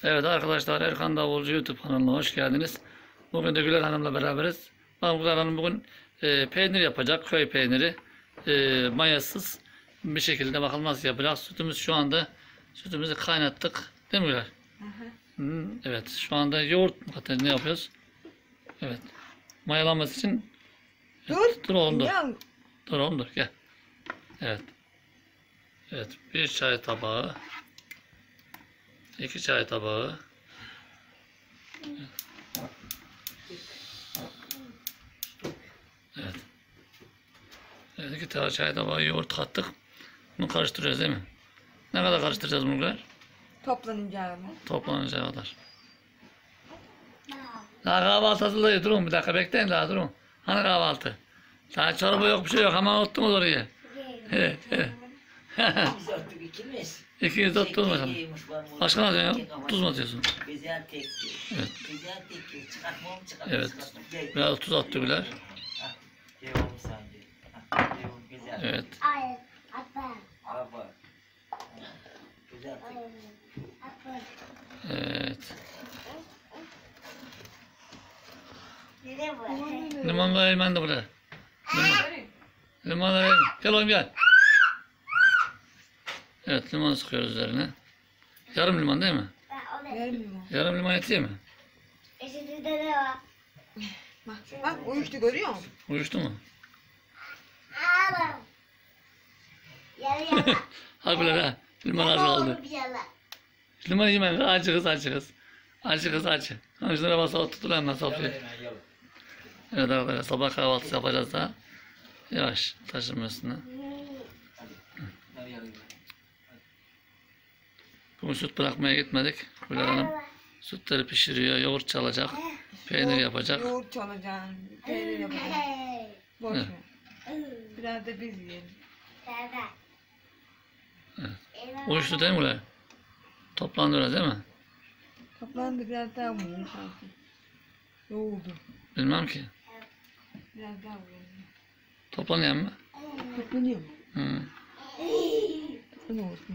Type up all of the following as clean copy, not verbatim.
Evet arkadaşlar, Erkan Davulcu YouTube kanalına hoş geldiniz. Bugün de Güler Hanım'la beraberiz. Güler Hanım bugün peynir yapacak. Köy peyniri. Mayasız bir şekilde bakalım nasıl yapacak. Sütümüzü kaynattık. Değil mi Güler? Evet. Şu anda yoğurt ne yapıyoruz? Evet. Mayalanması için dur oğlum dur. Dur oğlum dur gel. Evet. Evet. Bir çay tabağı. 2 çay tabağı. Evet. Evet, 2 tane çay tabağı yoğurt kattık. Bunu karıştırıyoruz değil mi? Ne kadar karıştıracağız bunu kadar? Toplanınca kadar. Daha kahvaltı hazırlayın. Durun bir dakika bekleyin daha durun. Hani kahvaltı? Daha çorba yok bir şey yok. Hemen unuttunuz orayı. Evet. İkiniz de tuttunuz bakalım. Başka ne diyorsun ya? Tuz mu atıyorsun? Evet. Evet. Biraz tuz attı Güler. Evet. Evet. Limon da hemen de buraya. Limon da gel oğlum gel. Evet, limonu sıkıyoruz üzerine. Yarım limon değil mi? Yarım limon yetiyor mu? Bak uyuştu görüyor musun? Uyuştu mu? Hadi böyle ha. Limon az kaldı. Limon yemen. Acı kız acı kız. Acı kız acı. Şunlara basa tuttular hemen sofraya. Evet arkadaşlar, sabah kahvaltısı yapacağız da. Yavaş taşırma üstüne. Bugün süt bırakmaya gitmedik. Güler Hanım sütleri pişiriyor, yoğurt çalacak, peynir yapacak. Yoğurt çalacağım, peynir yapacağım. Boş ver. Biraz da biz yiyelim. Evet. Uyuştu değil mi Güler? Toplandı öyle değil mi? Toplandı biraz daha vurayım sanki. Yoğurdu. Bilmem ki. Biraz daha vurayım. Toplanıyor mu? Toplanıyor mu? Hı. Ne olsun?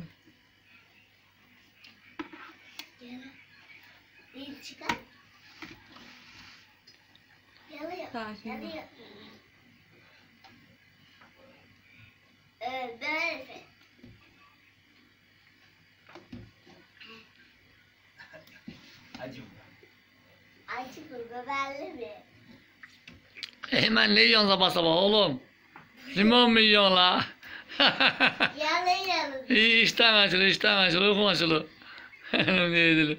Karşında. Acı bu biberli mi? Hemen ne yiyorsun sabah sabah oğlum? Limon mu yiyorsun la? Yalayalım. İyi iştahın açılır, uykun açılır. Ne yedilir?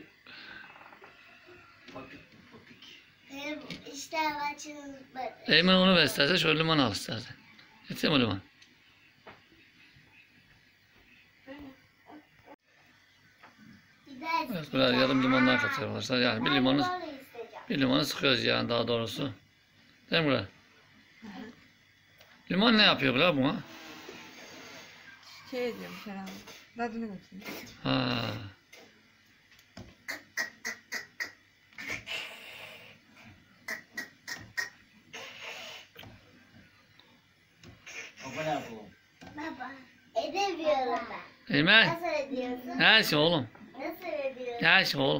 Benim işte açılmadı. Eymen onu ver istersen, şöyle limon al istersen. Yetiyor mu limon? Evet, biraz yarım limondan katıyor arkadaşlar. Yani bir limonu sıkıyoruz yani daha doğrusu. Değil mi Güler? Limon ne yapıyor Güler buna? Şey diyorum Serhan. Tadını bakayım. Ha. Baba, edemiyorum ben. Eymen. Nasıl ediyorsun? Ne şey oğlum? Nasıl ediyorsun? Ne şey oğlum?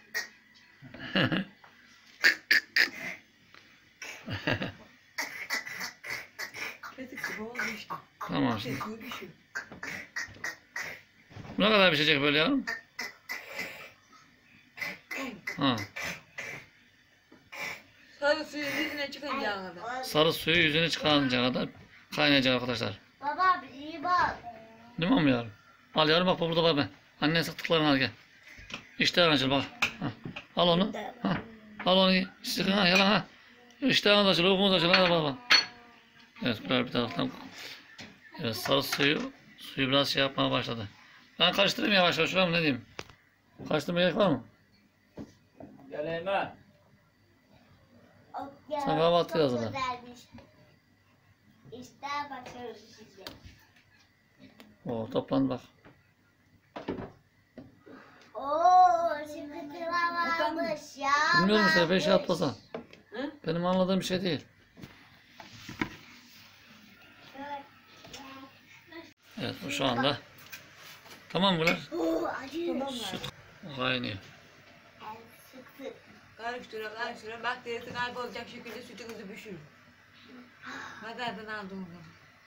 Kesik gibi oldu işte. Tamam şimdi. Kesiyor bir şey. Bu ne kadar pişecek böyle yavrum? Ha. Sarı suyu yüzüne çıkınca kadar. Sarı suyu yüzüne çıkarınca kadar kaynayacak arkadaşlar. Baba bir bak. Limon mu yavrum? Al yavrum bak burada var ben. Annen sıktıklarını al gel. İşte açıl bak. Ha. Al onu. Ha. Al onu. Sıkın ha yalan ha. İşte açıl, okumuz açıl. Hadi bak bak. Evet böyle bir taraftan. Evet sarı suyu biraz şey yapmaya başladı. Ben karıştırayım yavaş yavaş. Şuraya mı ne diyeyim? Karıştırmaya gerek var mı? Gel Eymen. Sen kahvaltı Çok hazırla. güzelmiş. İşte bakıyoruz size. Oo toplandı bak. Oo, şimdi kıvam almış ya. Bilmiyorum işte 5 varmış. atlasan. Hı? Benim anladığım bir şey değil. Evet bu şu anda. Tamam mı Güler? Oo, acı. Tamam mı? Kaynıyor. Karıştır. Karıştıra. Bakterisi kaybolacak şekilde sütünüzü pişirin. Pazardan aldım onu.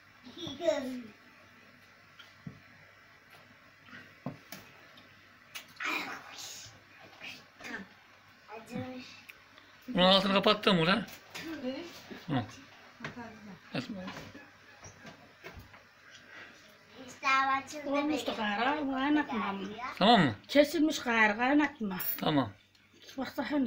Acımış. Bunun altını kapattın mı lan? Benim Hı. makarna. Etme. İştah açıldı. Olmuştu gayrı, kaynatma ama. Tamam mı? Kesilmiş gayrı, kaynatma. Tamam. Baksana.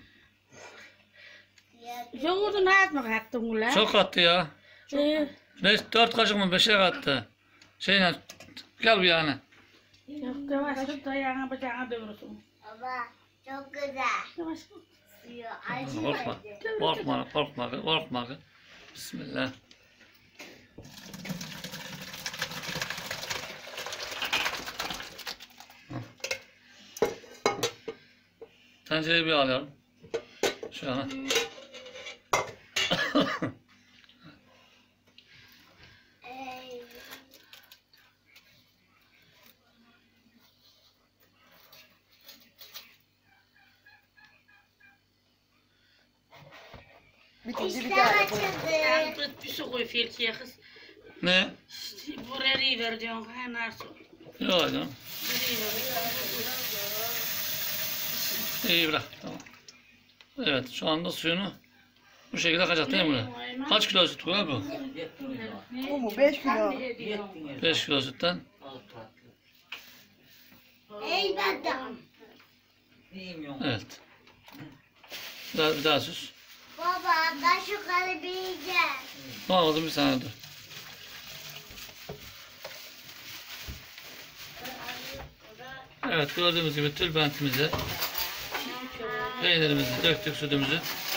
Yoğurdu ne yapma kattın ulan? Çok kattı ya. 4 kaşık mı 5'e kattı. Şeyle gel bir yana. Yok yavaş tut da yana bacağına dövürsün. Baba çok güzel. Yavaş. Suyu Korkma. acı. Korkma. Bismillah. Tencereyi bir alıyorum. Şöyle. Ey. Bitince bir İştah daha. açıldı. Tut bir su koy filkiye kız. Ne? Buraya ver diyorsun kaynar su. Yok canım. Buraya İyi bırak. Tamam. Evet şu anda suyunu bu şekilde akacak değil mi? ver. Kaç kilo süt koyar bu? Bu mu? 5 kilo. 5 kilo sütten. Ey badam. Evet. Bir daha süs. Baba ben şu kalıbı yiyeceğim. Tamam oğlum bir saniye dur. Evet gördüğümüz gibi tülbentimize peynirimizi döktük, sütümüzü.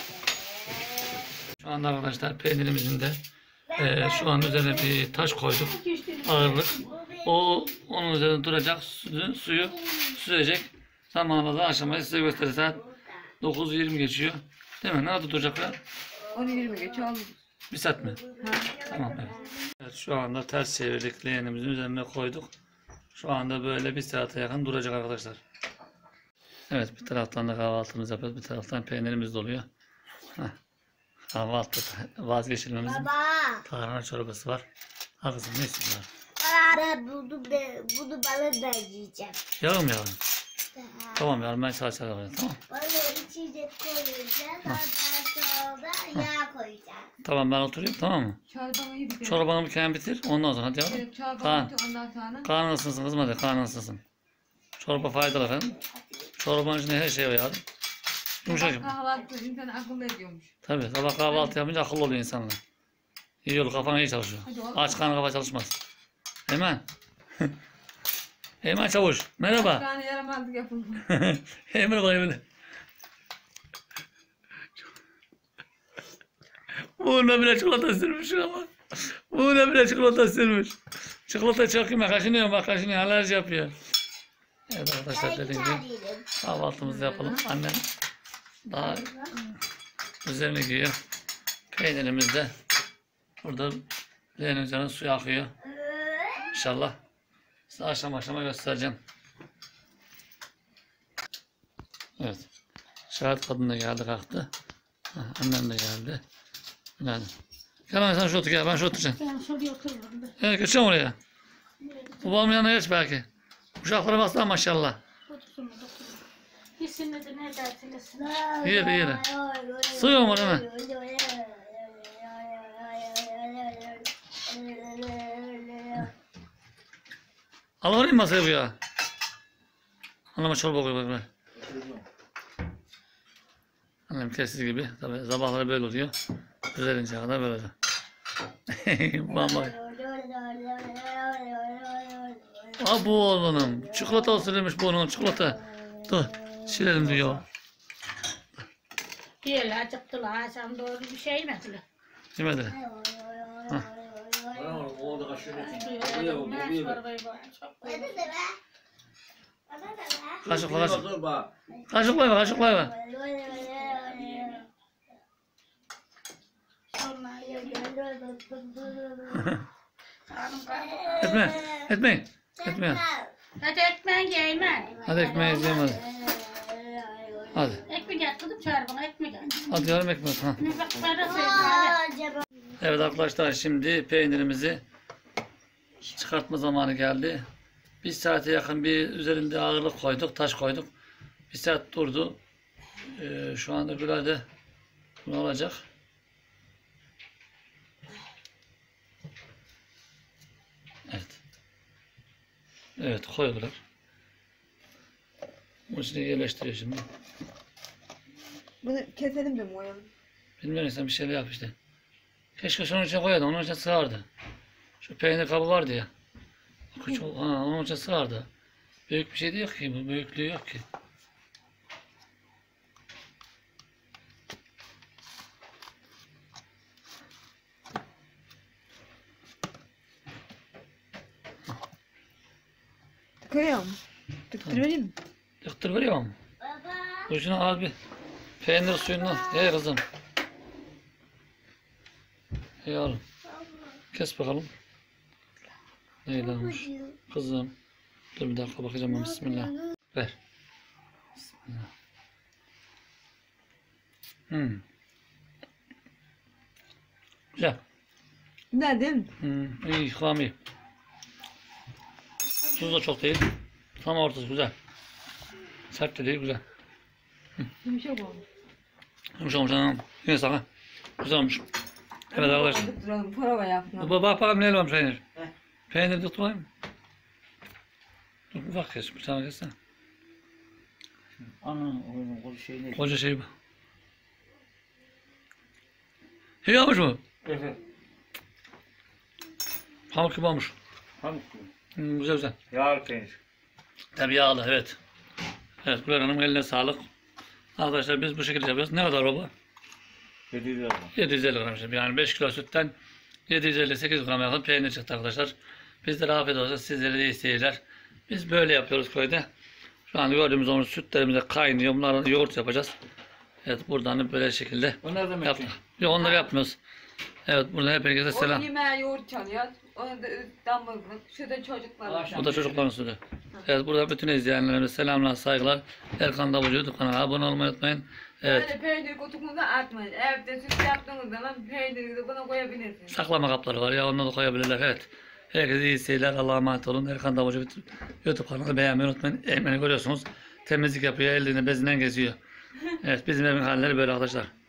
Şu anda arkadaşlar peynirimizin de şu an üzerine bir taş koyduk. Ağırlık. Onun üzerine duracak, suyu süzecek. Zamanla da aşamayı size göstereceğiz. Saat 9:20 geçiyor. Değil mi? Nerede duracaklar? 10-20 geç oldu. Bir saat mi? Tamam evet. Evet şu anda ters çevirdik. Leğenimizin üzerine koyduk. Şu anda böyle bir saate yakın duracak arkadaşlar. Evet bir taraftan da kahvaltımızı yapıyoruz. Bir taraftan peynirimiz doluyor. Heh. Kahvaltı vazgeçilmemizin Baba. tarhana çorbası var. Ha kızım ne istiyorsun? Ben bunu balı da yiyeceğim. Yağım yavrum. Tamam yavrum ben salça yapacağım tamam. Balı içine koyacağım. Ondan sonra yağ koyacağım. Tamam ben oturayım tamam mı? Çorbanı iyi bitir. Çorbanı bir kere bitir ondan sonra hadi yavrum. Evet, çorbanı Kaan. bitir ondan sonra. Karnın ısınsın kızım hadi karnın ısınsın. Çorba faydalı efendim. Çorbanın içinde her şey var yavrum. Yumuşacık. Kahvaltı insan akıllı ediyormuş. Tabii sabah kahvaltı yapınca akıllı oluyor insanlar. İyi olur kafan iyi çalışıyor. Hadi oğlum. Aç karnı kafa çalışmaz. Hemen. Hemen çavuş. Merhaba. Yani yaramazlık yapıldı. Hemen bak Emine. Buğuna bile çikolata sürmüş ama. Buğuna bile çikolata sürmüş. Çikolata çok yeme. Kaşınıyor bak kaşınıyor. Alerji yapıyor. Evet arkadaşlar dediğim gibi kahvaltımızı yapalım. Annem daha üzerine giyiyor. Peynirimiz de burada leğenin üzerine suyu akıyor. İnşallah size aşama göstereceğim. Evet. Şahit kadın da geldi kalktı. Ha, annem de geldi. Yani. Gel anne sen şu otur gel ben şu oturacağım. Ben şuraya otururum da. Evet geçeceğim oraya. Babamın yanına geç belki. Uşaklara baslar maşallah. Otursun da otursun. Gitsin de ne dersin? Yere. Sığıyor mu hemen? Alayım masaya bu ya. Anneme çorba koy bak. Annem kestiği gibi. Tabii sabahları böyle oluyor. Üzerince kadar böyle. Bamba. Aa bu oğlum. Çikolata sürülmüş bu onun çikolata. Dur. Silelim diyor. Diyelim acıktılar. Akşam doğru bir şey yemediler. Yemedi. Oldu kaşığı. Ben çorbayı bana çok Bana da koydum. ver. Bana da ver. Kaşıkla kaşık. Dur bak. Kaşıkla ver. Sonra Etmeyin. Etmeyin. hadi ekmeği yiyeyim. Hadi ekmeği yiyeceğim hadi. Hadi. çağır bana ekmek al. Hadi yarım ekmek. Ha. Ne bak para söyle. Acaba Evet arkadaşlar şimdi peynirimizi çıkartma zamanı geldi. Bir saate yakın bir üzerinde ağırlık koyduk, taş koyduk. Bir saat durdu. Şu anda Gülay da bunu alacak. Evet. Evet koyuyorlar. Bunun içine yerleştiriyor şimdi. Bunu keselim de mi koyalım? Bilmiyorum sen bir şeyler yap işte. Keşke şunun içine koyardın, onun içine sığardı. Şu peynir kabı vardı ya. Küçük, onun içine sığardı. Büyük bir şey de yok ki, bu büyüklüğü yok ki. Koyalım. Tıktır vereyim mi? Tıktır veriyor mu? baba. Ucuna al bir peynir suyundan. Ye kızım. Ye oğlum. Kes bakalım. Neydi olmuş? Kızım. Dur bir dakika bakacağım. Bismillah. Ver. Bismillah. Güzel. Güzel değil mi? İyi, kıvam iyi. Tuz da çok değil. Tam ortası güzel. Sert de değil, güzel. Yumuşak olmuş. Yumuşak yumuşak. Yine sana. Güzel olmuş. Evet arkadaşlar. Duralım. Prova yapalım. Bak bakalım neyle olmuş peynir. Peynir de tutayım. Dur bir bak kes. Bir tane kessene. Ana oğlum o şey ne? Koca şey bu. İyi olmuş mu? Evet. Pamuk gibi olmuş. Pamuk. Güzel güzel. Yağ peynir. Tabii yağlı evet. Evet Güler Hanım eline sağlık. Arkadaşlar biz bu şekilde yapıyoruz. Ne kadar baba? 700 lira. 750 gram işte. Yani 5 kilo sütten 750-800 gram yakın peynir çıktı arkadaşlar. Bizlere afiyet olsun. Sizlere de iyi seyirler. Biz böyle yapıyoruz köyde. Şu an gördüğümüz onun sütlerimiz de kaynıyor. Bunlarla yoğurt yapacağız. Evet buradan böyle şekilde O ne demek? yaptık. Yok onları yapmıyoruz. Evet burada hepinize O selam. yemeğe yoğurt çalıyor. Onu da damızlık. Şurada çocuklar. Bu da çocukların sütü. Evet burada bütün izleyenlerimize selamlar, saygılar. Erkan Davulcu YouTube kanalına abone olmayı unutmayın. Evet. Böyle peynir kutukunuza atmayın. Evde süt yaptığınız zaman peyniri de buna koyabilirsiniz. Saklama kapları var ya onları da koyabilirler. Evet. Herkese iyi seyirler. Allah'a emanet olun. Erkan Davulcu YouTube kanalını beğenmeyi unutmayın. Eğmeni görüyorsunuz. Temizlik yapıyor. Elini bezinden geziyor. Evet bizim evin halleri böyle arkadaşlar.